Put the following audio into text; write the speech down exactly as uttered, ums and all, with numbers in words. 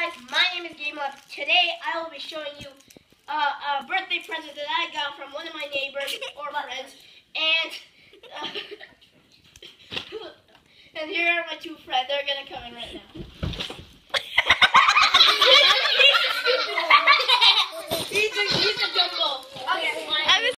guys, my name is Game Up. Today I will be showing you uh, a birthday present that I got from one of my neighbors or friends. And uh, and here are my two friends. They're gonna come in right now.